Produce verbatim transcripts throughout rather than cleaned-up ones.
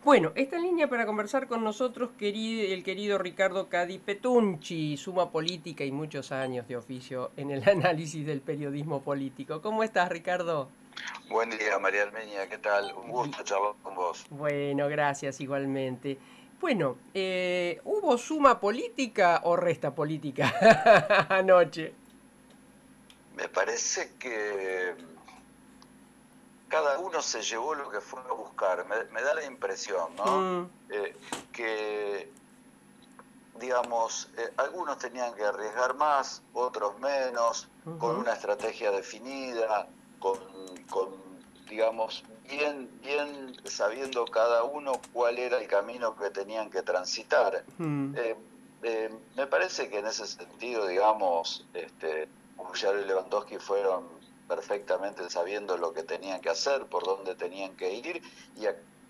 Bueno, está en línea para conversar con nosotros querido, el querido Ricardo Cadi Petunchi, suma política y muchos años de oficio en el análisis del periodismo político. ¿Cómo estás, Ricardo? Buen día, María Armenia, ¿qué tal? Un Bi- gusto charlar con vos. Bueno, gracias igualmente. Bueno, eh, ¿hubo suma política o resta política anoche? Me parece que cada uno se llevó lo que fue a buscar, me, me da la impresión, ¿no? Mm, Eh, que, digamos, eh, algunos tenían que arriesgar más, otros menos, con ujú, una estrategia definida, con, con digamos, bien, bien sabiendo cada uno cuál era el camino que tenían que transitar. mm, Eh, eh, Me parece que en ese sentido, digamos, este, Bullaro y Lewandowski fueron perfectamente sabiendo lo que tenían que hacer, por dónde tenían que ir y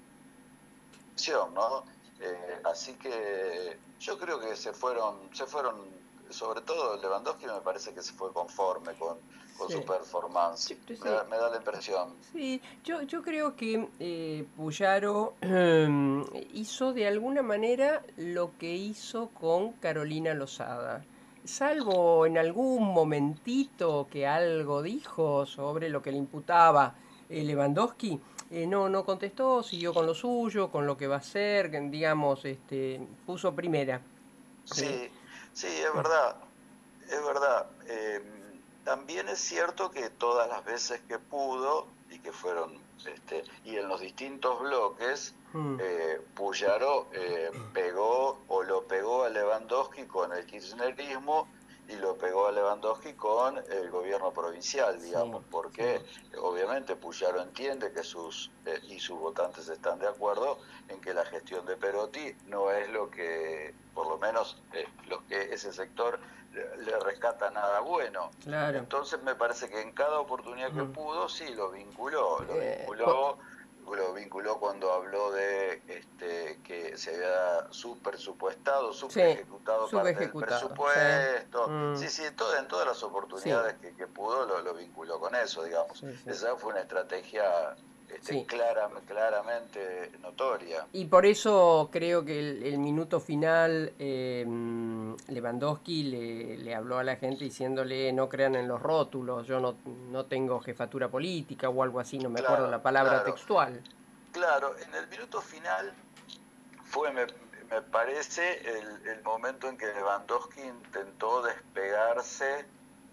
acción, ¿no? Eh, así que yo creo que se fueron, se fueron, sobre todo Lewandowski me parece que se fue conforme con, con sí. su performance. Yo- yo Me sé. da, me da la impresión. Sí, yo, yo creo que eh, Puyaro em, hizo de alguna manera lo que hizo con Carolina Lozada. Salvo en algún momentito que algo dijo sobre lo que le imputaba eh, Lewandowski, eh, no, no contestó, siguió con lo suyo, con lo que va a hacer, que, digamos, este, puso primera. Eh, Sí, sí, es verdad, es verdad. Eh, también es cierto que todas las veces que pudo, y que fueron, este, y en los distintos bloques, mm, eh, Puyaro eh, pegó o lo pegó a Lewandowski con el kirchnerismo y lo pegó a Lewandowski con el gobierno provincial, sí, digamos, sí. porque eh, obviamente Puyaro entiende que sus eh, y sus votantes están de acuerdo en que la gestión de Perotti no es lo que, por lo menos, eh, los que ese sector le, le rescata nada bueno. Claro. Entonces me parece que en cada oportunidad que Mm. pudo, sí, lo vinculó, lo Eh, co- vinculó, lo vinculó cuando habló de este, que se había subpresupuestado, sí, subejecutado parte del subejecutado, sí. presupuesto. Mm, Sí, sí, todo, en todas las sí, oportunidades que, que pudo lo, lo vinculó con eso, digamos. sí, sí. Esa fue una estrategia este, Sí. clara, claramente notoria. Y por eso creo que el, el minuto final eh, mm, Lewandowski le, le habló a la gente diciéndole no crean en los rótulos, yo no, no tengo jefatura política o algo así, no me acuerdo la Claro, palabra claro, textual. claro. En el minuto final fue, me, me parece, el, el momento en que Lewandowski intentó despegarse,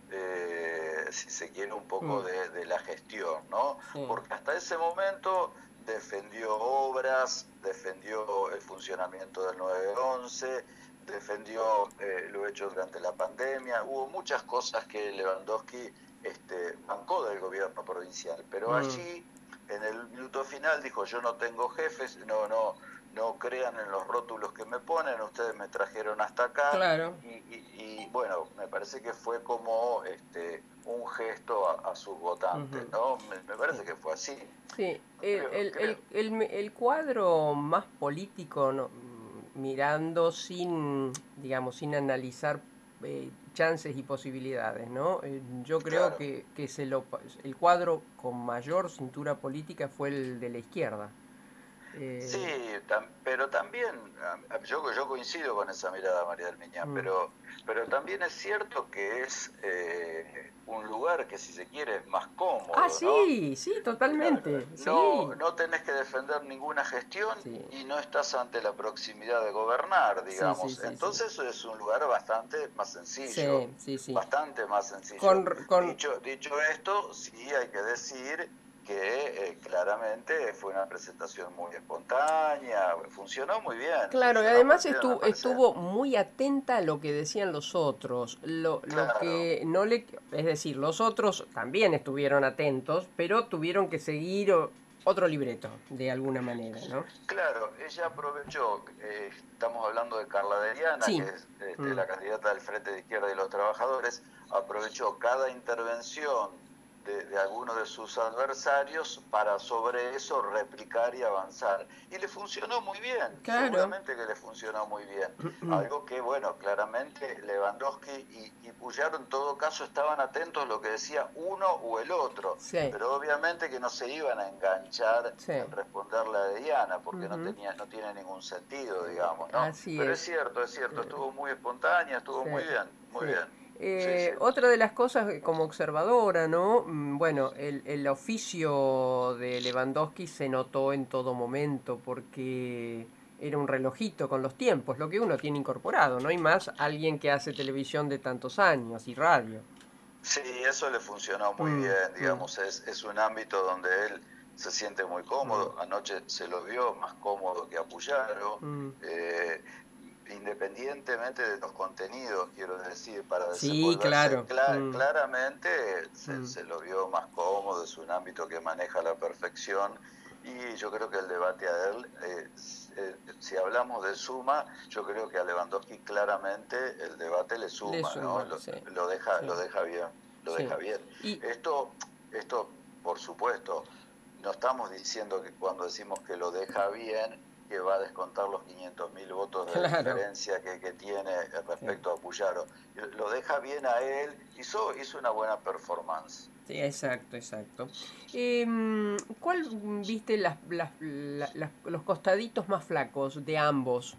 eh, si se quiere, un Mm, poco de, de la gestión, ¿no? sí, Porque hasta ese momento defendió obras, defendió el funcionamiento del nueve once, defendió eh, lo hecho durante la pandemia. Hubo muchas cosas que Lewandowski este, bancó del gobierno provincial, pero mm, allí en el minuto final dijo: yo no tengo jefes, no, no, no crean en los rótulos que me ponen, ustedes me trajeron hasta acá. claro. Y, y, y bueno, me parece que fue como este, un gesto a, a sus Ujú, votantes, ¿no? Me, me sí. parece que fue así. Sí, el, Creo, el, el, creo. el, el cuadro más político, ¿no? Mirando sin, digamos, sin analizar eh, chances y posibilidades, ¿no? Eh, yo creo Claro. que, que se lo, el cuadro con mayor cintura política fue el de la izquierda. Sí, Eh, tam, pero también, yo, yo coincido con esa mirada, María del Miñán, mm. pero, pero también es cierto que es eh, un lugar que, si se quiere, es más Ah, cómodo, ¿no? sí, sí, No, totalmente, no, sí, no tenés que defender ninguna gestión sí, y no estás ante la proximidad de gobernar, sí, sí, digamos. sí, sí, Entonces es un lugar bastante más sí, sencillo, sí, sí. bastante más sencillo. Con, con, Dicho, dicho esto, sí hay que decir que eh, claramente fue una presentación muy espontánea, funcionó muy bien, Claro, y funcionó muy además bien, me estuvo, parece. estuvo muy atenta a lo que decían los otros. Lo, lo Claro. que no le. Es decir, los otros también estuvieron atentos, pero tuvieron que seguir o- otro libreto, de alguna manera, ¿no? Claro, ella aprovechó, eh, estamos hablando de Carla Deriana, Sí. que es este, Mm, la candidata del Frente de Izquierda y los Trabajadores, aprovechó cada intervención de, de algunos de sus adversarios para sobre eso replicar y avanzar. Y le funcionó muy bien, Claro. seguramente que le funcionó muy bien. Algo que, bueno, claramente Lewandowski y, y Puyaro en todo caso estaban atentos a lo que decía uno o el otro, Sí, pero obviamente que no se iban a enganchar sí. en responderle a Diana, porque no Ujú. tenía, no tiene ningún sentido, digamos, ¿no? Así Pero es es. cierto, es cierto, Eh, estuvo muy espontánea, estuvo Sí, muy bien, muy sí. bien. Sí, sí. Eh, otra de las cosas eh, como observadora, ¿no? Mm, Bueno, el, el oficio de Lewandowski se notó en todo momento porque era un relojito con los tiempos, lo que uno tiene incorporado, ¿no? Y más alguien que hace televisión de tantos años y radio. Sí, eso le funcionó muy Mm, bien, mm, digamos, es, es un ámbito donde él se siente muy mm, cómodo. Anoche se lo vio más cómodo que a Puyaro, mm. eh, independientemente de los contenidos, quiero decir, para Sí, desenvolverse claro. cla- Mm, claramente se, mm. se lo vio más cómodo, es un ámbito que maneja a la perfección. Y yo creo que el debate a él, eh, s- eh, si hablamos de suma, yo creo que a Lewandowski claramente el debate le Le suma, ¿no? suma, Lo, sí, lo deja, sí, lo deja bien, lo sí. deja bien. Y Esto, esto, por supuesto, no estamos diciendo que cuando decimos que lo deja bien, que va a descontar los quinientos mil votos de claro. diferencia que, que tiene Sí. respecto a Puyaro. Lo deja bien a él, hizo, hizo una buena performance. Sí, exacto, exacto. Em, ¿cuál mm, viste las, las- la- las- los costaditos más flacos de ambos?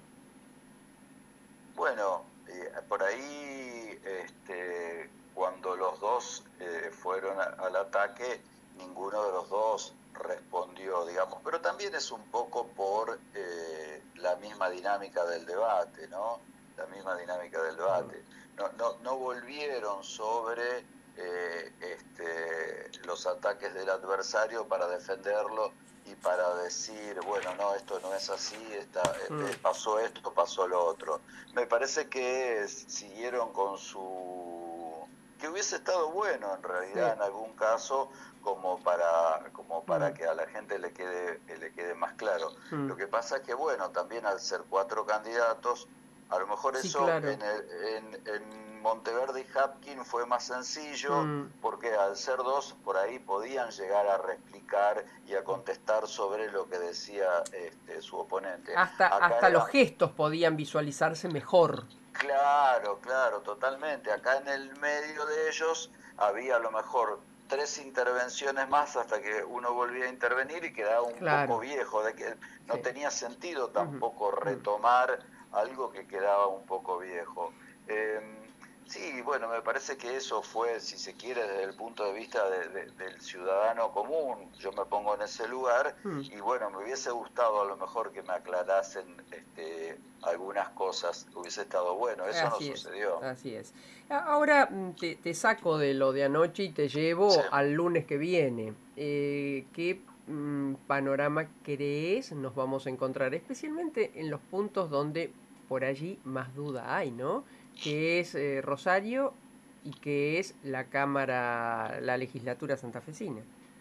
Bueno, eh, por ahí, este, cuando los dos eh, fueron a- al ataque, ninguno de los dos respondió, digamos, pero también es un poco por eh, la misma dinámica del debate, ¿no? La misma dinámica del Mm, debate. No, no, no volvieron sobre eh, este, los ataques del adversario para defenderlo y para decir, bueno, no, esto no es así, está, eh, mm, eh, pasó esto, pasó lo otro. Me parece que siguieron con su... que hubiese estado bueno en sí, realidad en algún caso como para, como para mm, que a la gente le quede, le quede más claro. mm. Lo que pasa es que, bueno, también al ser cuatro candidatos, a lo mejor Sí, eso claro. en, el, en, en Monteverde y Hapkin fue más sencillo, Mm. porque al ser dos por ahí podían llegar a replicar y a contestar sobre lo que decía este, su oponente. Hasta, Acá hasta los era, gestos podían visualizarse mejor. claro, claro, totalmente. Acá en el medio de ellos había a lo mejor tres intervenciones más hasta que uno volvía a intervenir y quedaba un poco Claro. viejo, de que Sí. no tenía sentido Ujú, tampoco mm. retomar algo que quedaba un poco viejo. Eh, sí, bueno, me parece que eso fue, si se quiere, desde el punto de vista de- de- del ciudadano común. Yo me pongo en ese lugar Mm. y bueno, me hubiese gustado a lo mejor que me aclarasen este, algunas cosas, hubiese estado bueno, eso no Así es, sucedió. así es. A- Ahora mm, te, te saco de lo de anoche y te Sí. llevo al lunes que viene. Eh, ¿qué mm, panorama crees nos vamos a encontrar? Especialmente en los puntos donde por allí más duda hay, ¿no? Que es eh, Rosario y que es la Cámara, la legislatura santafesina.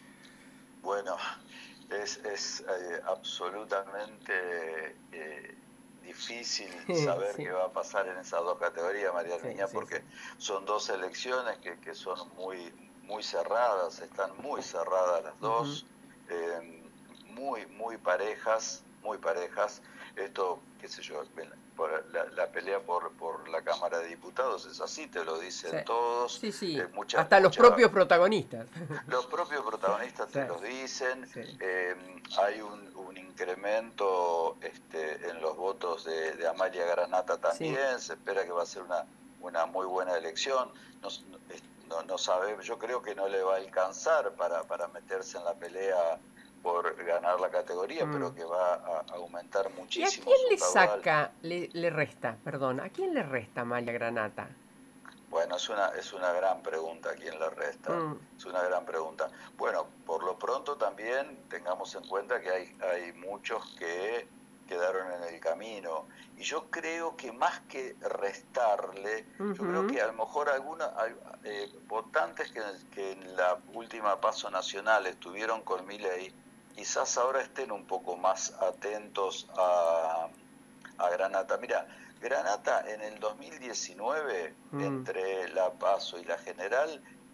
Bueno, es, es eh, absolutamente eh, difícil saber Sí, qué va a pasar en esas dos categorías, María sí, Niña, sí, sí. porque son dos elecciones que, que son muy, muy cerradas, están muy cerradas las Ujú. dos, eh, muy, muy parejas, muy parejas. Esto, qué sé yo, por la, la pelea por, por la Cámara de Diputados es así, te lo Sí, dicen todos, sí, sí. eh, mucha, Hasta los mucha propios protagonistas. los propios protagonistas Sí, te los dicen, sí, eh, hay un, un incremento este, en los votos de, de Amalia Granata sí. también, se espera que va a ser una, una muy buena elección, no, no, no sabe, yo creo que no le va a alcanzar para, para meterse en la pelea por ganar la categoría, Mm. pero que va a aumentar ¿Y a muchísimo quién su le caudal. saca, le, le resta, perdón, a quién le resta María Granata? Bueno, es una, es una gran pregunta a quién le resta. Mm, Es una gran pregunta. Bueno, por lo pronto también tengamos en cuenta que hay, hay muchos que quedaron en el camino. Y yo creo que más que restarle, yo creo ujú. que a lo mejor algunos eh, votantes que, que en la última paso nacional estuvieron con Milei, quizás ahora estén un poco más atentos a, a Granata. Mira, Granata en el dos mil diecinueve, Mm, entre la PASO y la General,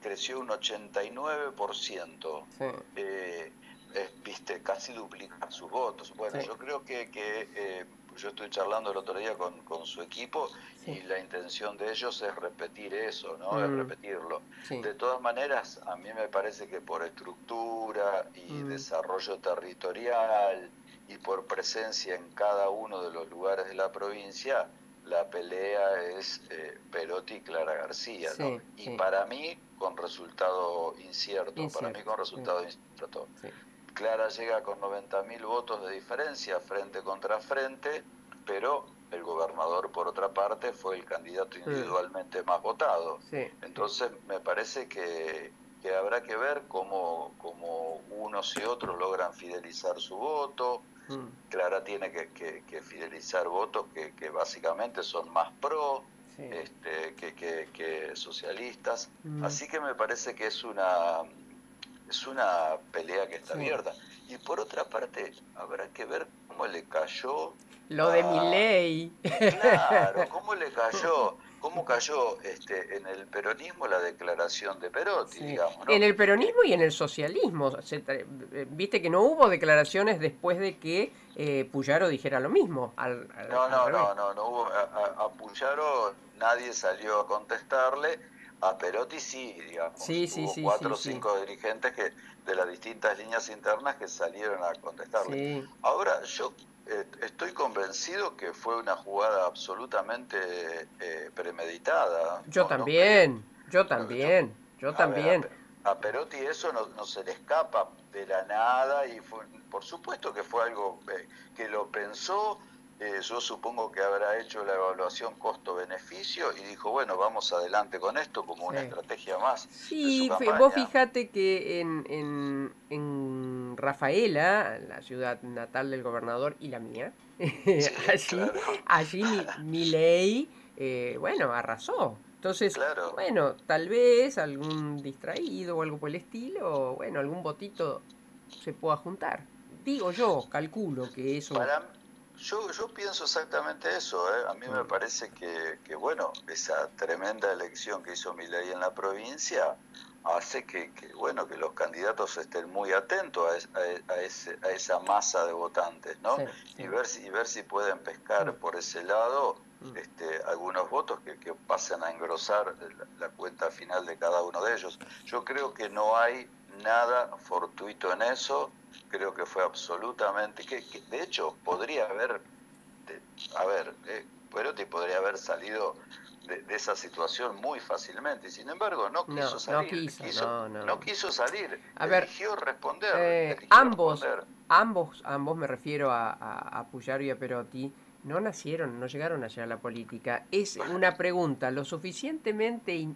creció un ochenta y nueve por ciento. Sí, Eh, eh, viste, casi duplicar sus votos. Bueno, sí, yo creo que, que eh, yo estoy charlando el otro día con, con su equipo sí. y la intención de ellos es repetir eso, ¿no? Es Mm, repetirlo. sí. De todas maneras, a mí me parece que por estructura y Mm, desarrollo territorial y por presencia en cada uno de los lugares de la provincia, la pelea es eh, Perotti y Clara García, ¿no? sí, Y sí. para mí con resultado incierto, para mí Incierto. con Sí, resultado incierto. sí. Clara llega con noventa mil votos de diferencia frente contra frente, pero el gobernador, por otra parte, fue el candidato Mm, individualmente más votado. sí, sí. Entonces, me parece que, que habrá que ver cómo, cómo unos y otros logran fidelizar su voto. Mm, Clara tiene que, que, que fidelizar votos que, que, básicamente son más pro sí. este, que, que, que socialistas. Mm, Así que me parece que es una, es una pelea que está sí. abierta. Y por otra parte, habrá que ver cómo le cayó Lo de a... Milei. Claro, cómo le cayó, cómo cayó este, en el peronismo la declaración de Perotti, Sí. digamos, En ¿no? el Que, peronismo y en el socialismo. Se tra- eh, viste que no hubo declaraciones después de que eh, Puyaro dijera lo mismo, al, al, no, al no, revés. no, no, no hubo, a, a, a Puyaro nadie salió a contestarle, a Perotti sí, digamos, Sí, sí, hubo sí, sí, cuatro o sí. cinco dirigentes que de las distintas líneas internas que salieron a contestarle. Sí. Ahora, yo eh, estoy convencido que fue una jugada absolutamente eh, premeditada, Yo no, no creo, también, yo no, yo, también, yo a ver, a, también. Pe- a Perotti eso no, no se le escapa de la nada y fue, por supuesto que fue algo eh, que lo pensó, eh, yo supongo que habrá hecho la evaluación costo-beneficio y dijo, bueno, vamos adelante con esto como una Sí. estrategia más de su Sí, fe- vos campaña. fijate que en, en, en Rafaela, la ciudad natal del gobernador y la mía, Sí, allí, claro, allí mi, Milei, eh, bueno, arrasó. Entonces, claro. bueno, tal vez algún distraído o algo por el estilo, bueno, algún votito se pueda juntar. Digo yo, calculo que eso... Para, yo, yo pienso exactamente eso, ¿eh? A mí me Mm, parece que, que, bueno, esa tremenda elección que hizo Milei en la provincia hace que, que, bueno, que los candidatos estén muy atentos a, es, a, a, ese, a esa masa de votantes, sí, ¿no? sí. Y ver si, y ver si pueden Mm, pescar por ese lado mm. este, algunos votos que, que pasen a engrosar la, la cuenta final de cada uno de ellos. Yo creo que no hay nada fortuito en eso, creo que fue absolutamente, que, que de hecho podría haber, de, a ver, eh, Perotti podría haber salido de, de, esa situación muy fácilmente, y sin embargo no quiso No, no salir, quiso, quiso, no, no. no quiso salir, A ver, eligió responder, Eh, eligió ambos, responder. ambos, ambos me refiero a, a, a Puyaro y a Perotti, no nacieron, no llegaron allá a la política. Es una pregunta lo suficientemente in-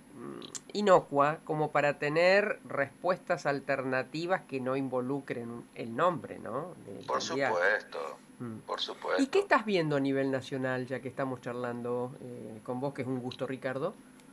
inocua como para tener respuestas alternativas que no involucren el nombre, ¿no? Del Por candidato. supuesto, Mm. por ¿Y qué supuesto. estás viendo a nivel nacional, ya que estamos charlando eh, con vos, que es un gusto, Ricardo?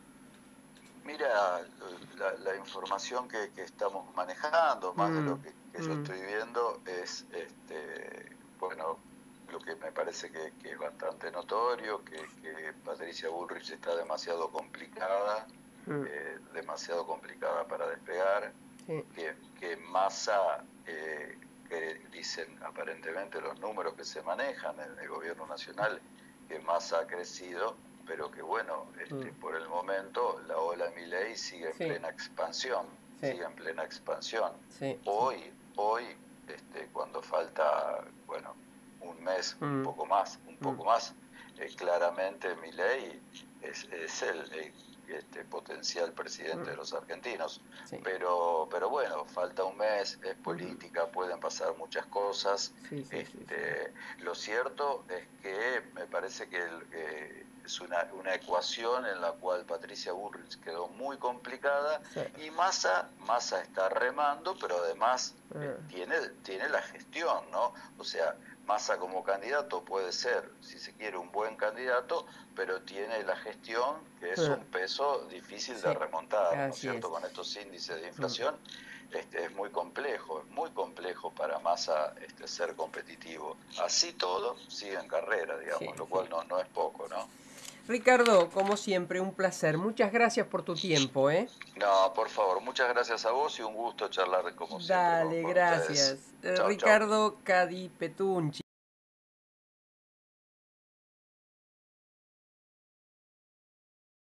Mira, la, la información que, que, estamos manejando, más de Mm, lo que, que yo mm, estoy viendo, es, este, bueno, lo que me parece que, que es bastante notorio, que, que, Patricia Bullrich está demasiado complicada, mm, eh, demasiado complicada para despegar, sí, que, que Massa, eh, que dicen aparentemente los números que se manejan en el gobierno nacional, que Massa ha crecido, pero que bueno, mm, este, por el momento la ola Milei sigue en sí, plena expansión, sí, sigue en plena expansión. sí, sí. Hoy, hoy, este, cuando falta, bueno, un mes, un Mm, poco más, un mm. poco más, eh, claramente Milei es, es el, el este, potencial presidente Mm, de los argentinos. sí. Pero, pero bueno, falta un mes, es Ujú. política, pueden pasar muchas cosas. Sí, sí, sí, sí. Este, lo cierto es que me parece que el, eh, es una, una ecuación en la cual Patricia Bullrich quedó muy complicada Sí. y Massa, Massa está remando, pero además eh, Ah, tiene, tiene la gestión, ¿no? O sea, Massa como candidato puede ser, si se quiere, un buen candidato, pero tiene la gestión, que es ah, un peso difícil de sí, remontar, ¿no es así cierto? es. Con estos índices de Mm. inflación, este, es muy complejo, es muy complejo para Massa este, ser competitivo. Así todo, sigue en carrera, Sí, digamos, lo sí. cual no, no es poco, ¿no? Ricardo, como siempre, un placer. Muchas gracias por tu tiempo, ¿eh? No, por favor, muchas gracias a vos y un gusto charlar como siempre con, Dale, con ustedes. gracias. Eh, Chao, chao. Ricardo Cadi Petunchi.